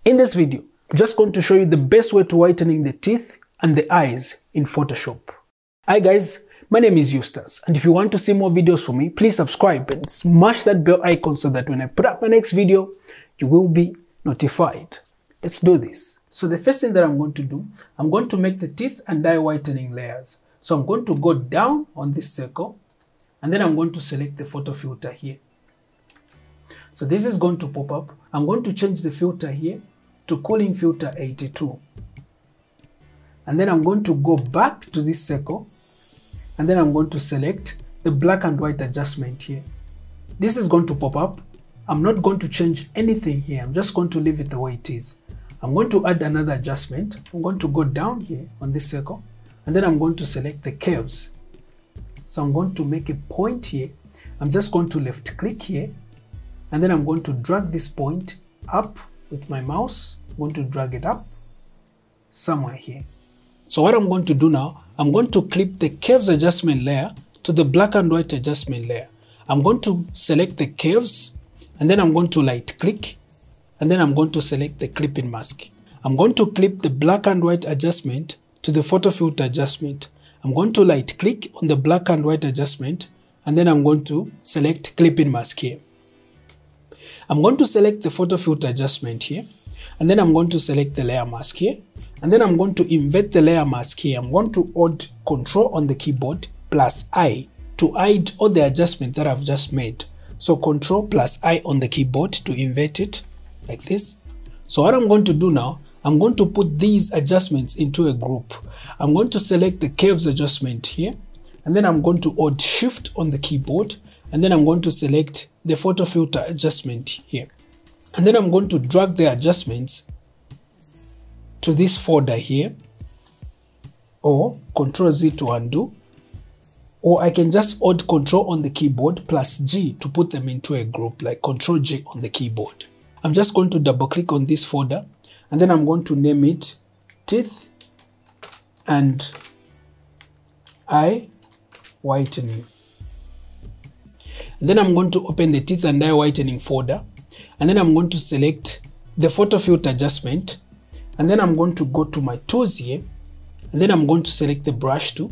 In this video, I'm just going to show you the best way to whitening the teeth and the eyes in Photoshop. Hi guys, my name is Eustace, and if you want to see more videos from me, please subscribe and smash that bell icon so that when I put up my next video, you will be notified. Let's do this. So the first thing that I'm going to do, I'm going to make the teeth and eye whitening layers. So I'm going to go down on this circle, and then I'm going to select the photo filter here. So this is going to pop up. I'm going to change the filter here to cooling filter 82. And then I'm going to go back to this circle, and then I'm going to select the black and white adjustment here. This is going to pop up. I'm not going to change anything here. I'm just going to leave it the way it is. I'm going to add another adjustment. I'm going to go down here on this circle, and then I'm going to select the curves. So I'm going to make a point here. I'm just going to left click here, and then I'm going to drag this point up with my mouse. I'm going to drag it up somewhere here. So what I'm going to do now, I'm going to clip the curves adjustment layer to the black and white adjustment layer. I'm going to select the curves, and then I'm going to right click, and then I'm going to select the clipping mask. I'm going to clip the black and white adjustment to the photo filter adjustment. I'm going to right click on the black and white adjustment, and then I'm going to select clipping mask here. I'm going to select the photo filter adjustment here, and then I'm going to select the layer mask here, and then I'm going to invert the layer mask here. I'm going to hold Control on the keyboard plus I to hide all the adjustments that I've just made. So Control plus I on the keyboard to invert it like this. So what I'm going to do now, I'm going to put these adjustments into a group. I'm going to select the curves adjustment here, and then I'm going to hold Shift on the keyboard, and then I'm going to select the photo filter adjustment here. And then I'm going to drag the adjustments to this folder here, or Control Z to undo, or I can just hold Control on the keyboard plus G to put them into a group, like Control G on the keyboard. I'm just going to double click on this folder, and then I'm going to name it Teeth and Eye Whitening. And then I'm going to open the Teeth and Eye Whitening folder, and then I'm going to select the photo filter adjustment, and then I'm going to go to my tools here, and then I'm going to select the brush tool.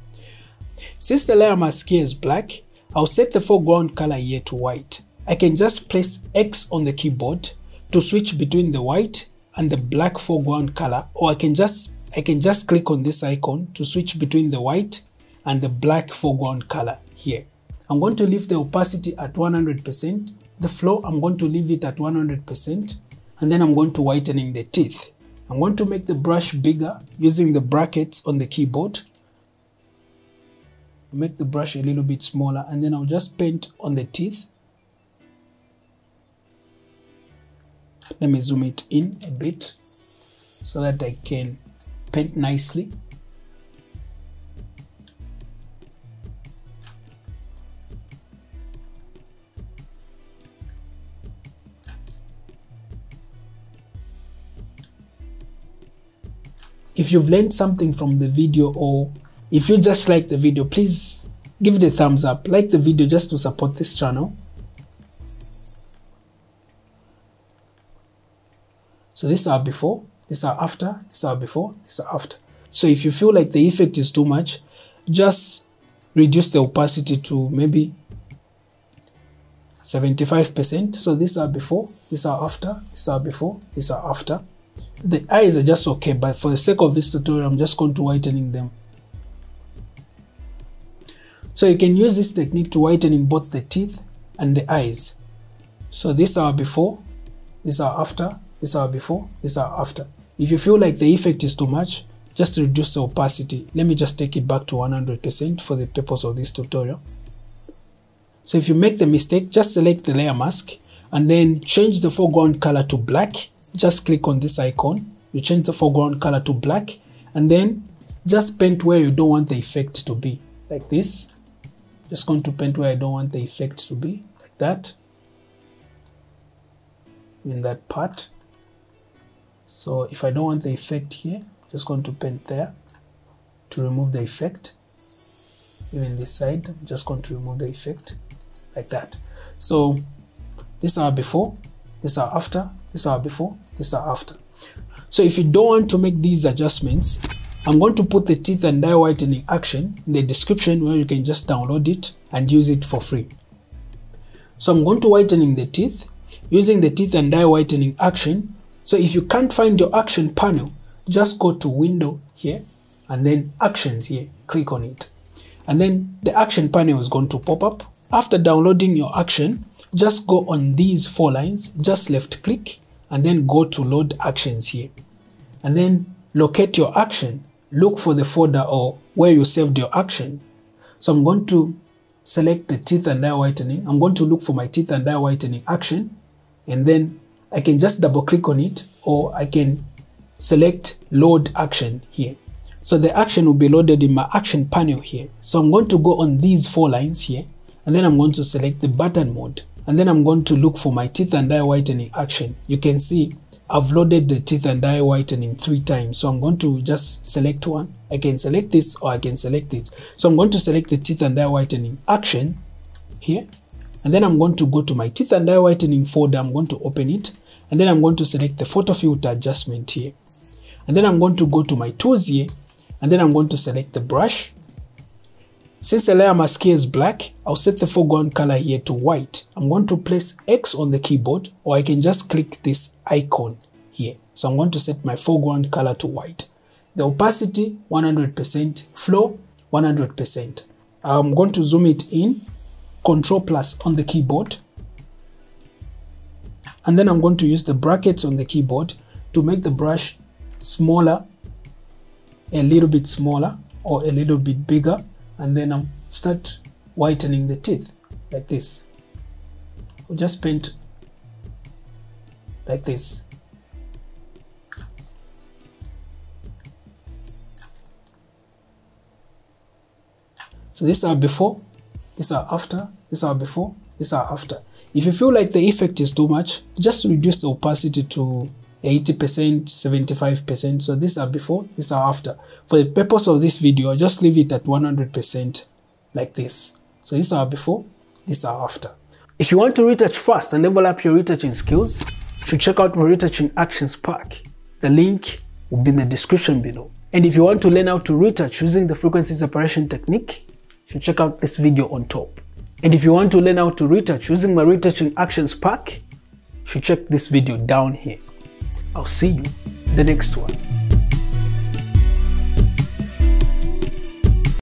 Since the layer mask here is black, I'll set the foreground color here to white. I can just press X on the keyboard to switch between the white and the black foreground color, or I can just click on this icon to switch between the white and the black foreground color here. I'm going to leave the opacity at 100%. The flow, I'm going to leave it at 100%. And then I'm going to whitening the teeth. I'm going to make the brush bigger using the brackets on the keyboard. Make the brush a little bit smaller, and then I'll just paint on the teeth. Let me zoom it in a bit so that I can paint nicely. If you've learned something from the video, or if you just like the video, please give it a thumbs up. Like the video just to support this channel. So this is our before, this is our after, this is our before, this is our after. So if you feel like the effect is too much, just reduce the opacity to maybe 75%. So this is our before, this is our after, this is our before, this is our after. The eyes are just okay, but for the sake of this tutorial, I'm just going to whitening them. So you can use this technique to whitening both the teeth and the eyes. So this is our before, this is our after, this is our before, this is our after. If you feel like the effect is too much, just reduce the opacity. Let me just take it back to 100% for the purpose of this tutorial. So if you make the mistake, just select the layer mask and then change the foreground color to black. Just click on this icon, you change the foreground color to black, and then just paint where you don't want the effect to be, like this. Just going to paint where I don't want the effect to be, like that, in that part. So if I don't want the effect here, just going to paint there to remove the effect. Even this side, I'm just going to remove the effect like that. So this is our before, this is our after, These are before, these are after. So if you don't want to make these adjustments, I'm going to put the teeth and dye whitening action in the description where you can just download it and use it for free. So I'm going to whitening the teeth using the teeth and dye whitening action. So if you can't find your action panel, just go to window here and then actions here, click on it. And then the action panel is going to pop up. After downloading your action, just go on these 4 lines, just left click and then go to load actions here. And then locate your action, look for the folder or where you saved your action. So I'm going to select the teeth and dye whitening. I'm going to look for my teeth and dye whitening action, and then I can just double click on it, or I can select load action here. So the action will be loaded in my action panel here. So I'm going to go on these 4 lines here, and then I'm going to select the button mode, and then I'm going to look for my teeth and dye whitening action. You can see I've loaded the teeth and dye whitening 3 times. So I'm going to just select one. I can select this or I can select this. So I'm going to select the teeth and dye whitening action here. And then I'm going to go to my teeth and dye whitening folder. I'm going to open it. And then I'm going to select the photo filter adjustment here. And then I'm going to go to my tools here. And then I'm going to select the brush. Since the layer mask here is black, I'll set the foreground color here to white. I'm going to place X on the keyboard, or I can just click this icon here. So I'm going to set my foreground color to white. The opacity 100%, flow 100%. I'm going to zoom it in, Ctrl+ on the keyboard. And then I'm going to use the brackets on the keyboard to make the brush smaller, a little bit smaller or a little bit bigger. And then I'll start whitening the teeth like this. I'll just paint like this. So these are before, these are after, these are before, these are after. If you feel like the effect is too much, just reduce the opacity to 80%, 75%. So these are before, these are after. For the purpose of this video, I'll just leave it at 100% like this. So these are before, these are after. If you want to retouch fast and level up your retouching skills, you should check out my retouching actions pack. The link will be in the description below. And if you want to learn how to retouch using the frequency separation technique, you should check out this video on top. And if you want to learn how to retouch using my retouching actions pack, you should check this video down here. I'll see you in the next one.